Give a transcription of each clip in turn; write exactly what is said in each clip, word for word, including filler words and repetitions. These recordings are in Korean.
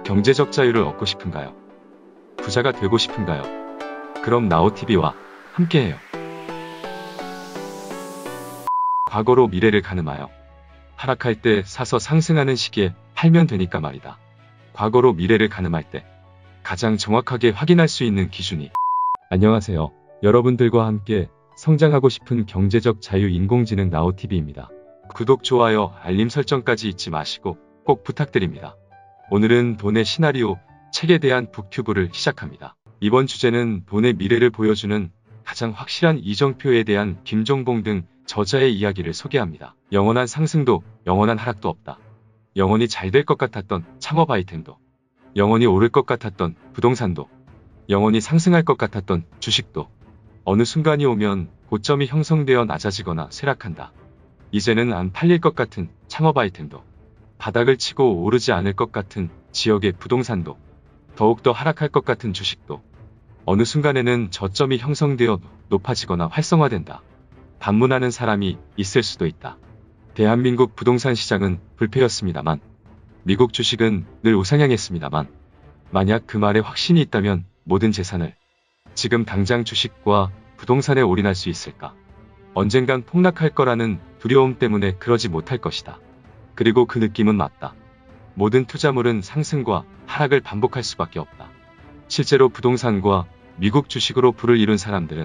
경제적 자유를 얻고 싶은가요? 부자가 되고 싶은가요? 그럼 나우티비와 함께해요. 과거로 미래를 가늠하여 하락할 때 사서 상승하는 시기에 팔면 되니까 말이다. 과거로 미래를 가늠할 때 가장 정확하게 확인할 수 있는 기준이. 안녕하세요. 여러분들과 함께 성장하고 싶은 경제적 자유 인공지능 나우티비입니다. 구독, 좋아요, 알림 설정까지 잊지 마시고 꼭 부탁드립니다. 오늘은 돈의 시나리오, 책에 대한 북튜브를 시작합니다. 이번 주제는 돈의 미래를 보여주는 가장 확실한 이정표에 대한 김종봉 등 저자의 이야기를 소개합니다. 영원한 상승도 영원한 하락도 없다. 영원히 잘 될 것 같았던 창업 아이템도, 영원히 오를 것 같았던 부동산도, 영원히 상승할 것 같았던 주식도 어느 순간이 오면 고점이 형성되어 낮아지거나 쇠락한다. 이제는 안 팔릴 것 같은 창업 아이템도, 바닥을 치고 오르지 않을 것 같은 지역의 부동산도, 더욱더 하락할 것 같은 주식도 어느 순간에는 저점이 형성되어 높아지거나 활성화된다. 반문하는 사람이 있을 수도 있다. 대한민국 부동산 시장은 불패였습니다만, 미국 주식은 늘 우상향했습니다만, 만약 그 말에 확신이 있다면 모든 재산을 지금 당장 주식과 부동산에 올인할 수 있을까? 언젠간 폭락할 거라는 두려움 때문에 그러지 못할 것이다. 그리고 그 느낌은 맞다. 모든 투자물은 상승과 하락을 반복할 수밖에 없다. 실제로 부동산과 미국 주식으로 부를 이룬 사람들은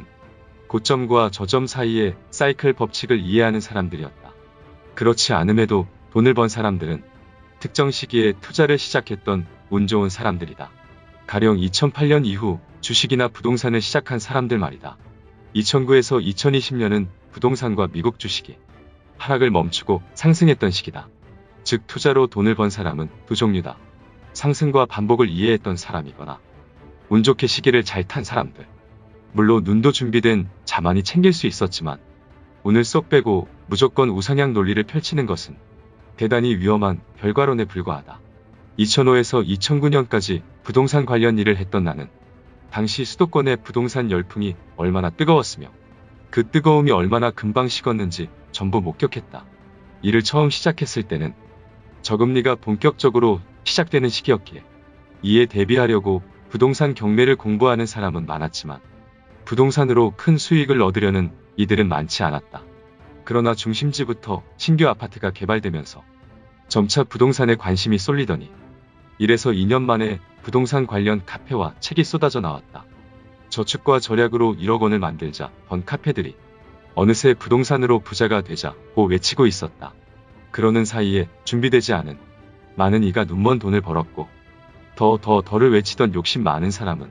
고점과 저점 사이의 사이클 법칙을 이해하는 사람들이었다. 그렇지 않음에도 돈을 번 사람들은 특정 시기에 투자를 시작했던 운 좋은 사람들이다. 가령 이천팔 년 이후 주식이나 부동산을 시작한 사람들 말이다. 이천구에서 이천이십 년은 부동산과 미국 주식이 하락을 멈추고 상승했던 시기다. 즉 투자로 돈을 번 사람은 두 종류다. 상승과 반복을 이해했던 사람이거나 운 좋게 시기를 잘 탄 사람들. 물론 눈도 준비된 자만이 챙길 수 있었지만 운을 쏙 빼고 무조건 우상향 논리를 펼치는 것은 대단히 위험한 결과론에 불과하다. 이천오에서 이천구 년까지 부동산 관련 일을 했던 나는 당시 수도권의 부동산 열풍이 얼마나 뜨거웠으며 그 뜨거움이 얼마나 금방 식었는지 전부 목격했다. 일을 처음 시작했을 때는 저금리가 본격적으로 시작되는 시기였기에 이에 대비하려고 부동산 경매를 공부하는 사람은 많았지만 부동산으로 큰 수익을 얻으려는 이들은 많지 않았다. 그러나 중심지부터 신규 아파트가 개발되면서 점차 부동산에 관심이 쏠리더니 이래서 이 년 만에 부동산 관련 카페와 책이 쏟아져 나왔다. 저축과 절약으로 일억 원을 만들자 번 카페들이 어느새 부동산으로 부자가 되자고 외치고 있었다. 그러는 사이에 준비되지 않은 많은 이가 눈먼 돈을 벌었고 더 더 더를 외치던 욕심 많은 사람은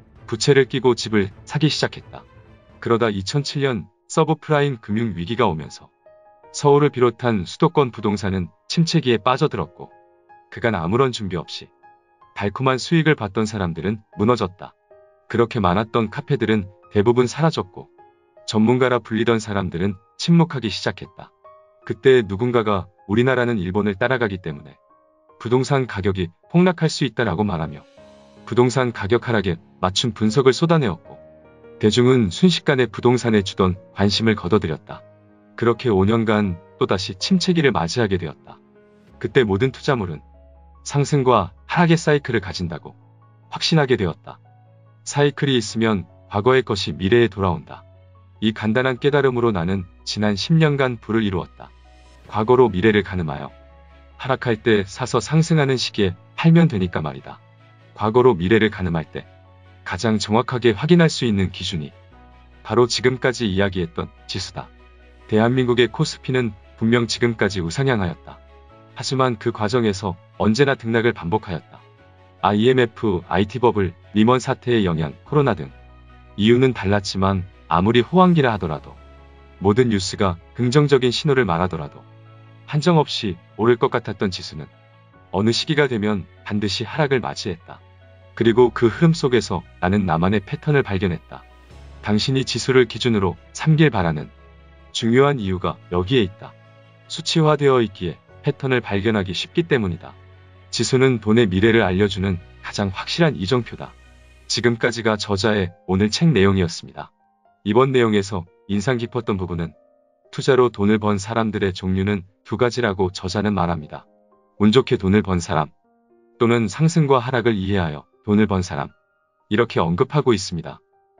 부채를 끼고 집을 사기 시작했다. 그러다 이천칠 년 서브프라임 금융 위기가 오면서 서울을 비롯한 수도권 부동산은 침체기에 빠져들었고 그간 아무런 준비 없이 달콤한 수익을 봤던 사람들은 무너졌다. 그렇게 많았던 카페들은 대부분 사라졌고 전문가라 불리던 사람들은 침묵하기 시작했다. 그때 누군가가 우리나라는 일본을 따라가기 때문에 부동산 가격이 폭락할 수 있다라고 말하며 부동산 가격 하락에 맞춤 분석을 쏟아내었고 대중은 순식간에 부동산에 주던 관심을 걷어들였다. 그렇게 오 년간 또다시 침체기를 맞이하게 되었다. 그때 모든 투자물은 상승과 하락의 사이클을 가진다고 확신하게 되었다. 사이클이 있으면 과거의 것이 미래에 돌아온다. 이 간단한 깨달음으로 나는 지난 십 년간 부를 이루었다. 과거로 미래를 가늠하여 하락할 때 사서 상승하는 시기에 팔면 되니까 말이다. 과거로 미래를 가늠할 때 가장 정확하게 확인할 수 있는 기준이 바로 지금까지 이야기했던 지수다. 대한민국의 코스피는 분명 지금까지 우상향하였다. 하지만 그 과정에서 언제나 등락을 반복하였다. 아이엠에프, 아이티버블, 리먼 사태의 영향, 코로나 등 이유는 달랐지만 아무리 호황기라 하더라도 모든 뉴스가 긍정적인 신호를 말하더라도 한정없이 오를 것 같았던 지수는 어느 시기가 되면 반드시 하락을 맞이했다. 그리고 그 흐름 속에서 나는 나만의 패턴을 발견했다. 당신이 지수를 기준으로 삼길 바라는 중요한 이유가 여기에 있다. 수치화되어 있기에 패턴을 발견하기 쉽기 때문이다. 지수는 돈의 미래를 알려주는 가장 확실한 이정표다. 지금까지가 저자의 오늘 책 내용이었습니다. 이번 내용에서 인상 깊었던 부분은 투자로 돈을 번 사람들의 종류는 두 가지라고 저자는 말합니다. 운 좋게 돈을 번 사람, 또는 상승과 하락을 이해하여 돈을 번 사람, 이렇게 언급하고 있습니다.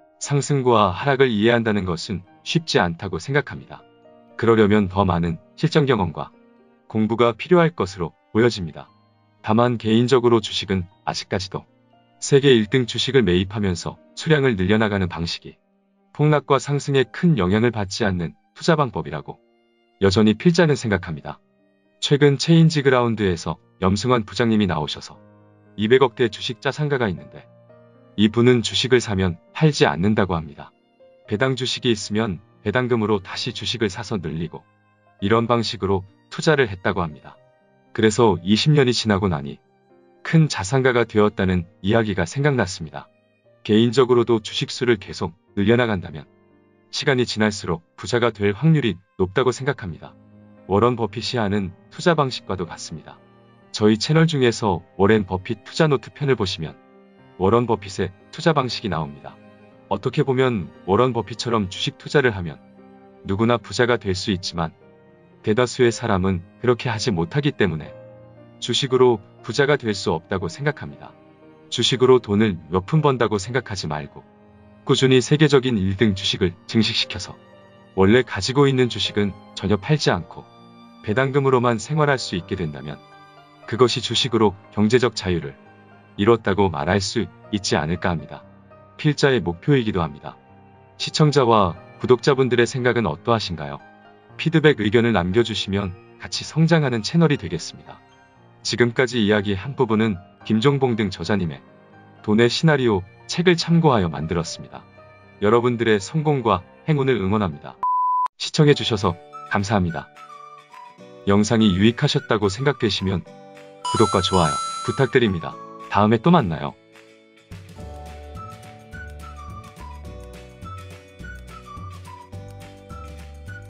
상승과 하락을 이해한다는 것은 쉽지 않다고 생각합니다. 그러려면 더 많은 실전 경험과 공부가 필요할 것으로 보여집니다. 다만 개인적으로 주식은 아직까지도 세계 일 등 주식을 매입하면서 수량을 늘려나가는 방식이 폭락과 상승에 큰 영향을 받지 않는 투자 방법이라고 여전히 필자는 생각합니다. 최근 체인지 그라운드에서 염승환 부장님이 나오셔서 이백억대 주식 자산가가 있는데 이분은 주식을 사면 팔지 않는다고 합니다. 배당 주식이 있으면 배당금으로 다시 주식을 사서 늘리고 이런 방식으로 투자를 했다고 합니다. 그래서 이십 년이 지나고 나니 큰 자산가가 되었다는 이야기가 생각났습니다. 개인적으로도 주식수를 계속 늘려나간다면 시간이 지날수록 부자가 될 확률이 높다고 생각합니다. 워런 버핏이 하는 투자 방식과도 같습니다. 저희 채널 중에서 워렌 버핏 투자 노트 편을 보시면 워런 버핏의 투자 방식이 나옵니다. 어떻게 보면 워런 버핏처럼 주식 투자를 하면 누구나 부자가 될 수 있지만 대다수의 사람은 그렇게 하지 못하기 때문에 주식으로 부자가 될 수 없다고 생각합니다. 주식으로 돈을 몇 푼 번다고 생각하지 말고 꾸준히 세계적인 일 등 주식을 증식시켜서 원래 가지고 있는 주식은 전혀 팔지 않고 배당금으로만 생활할 수 있게 된다면 그것이 주식으로 경제적 자유를 이뤘다고 말할 수 있지 않을까 합니다. 필자의 목표이기도 합니다. 시청자와 구독자분들의 생각은 어떠하신가요? 피드백 의견을 남겨주시면 같이 성장하는 채널이 되겠습니다. 지금까지 이야기한 부분은 김종봉 등 저자님의 돈의 시나리오 책을 참고하여 만들었습니다. 여러분들의 성공과 행운을 응원합니다. 시청해주셔서 감사합니다. 영상이 유익하셨다고 생각되시면 구독과 좋아요 부탁드립니다. 다음에 또 만나요.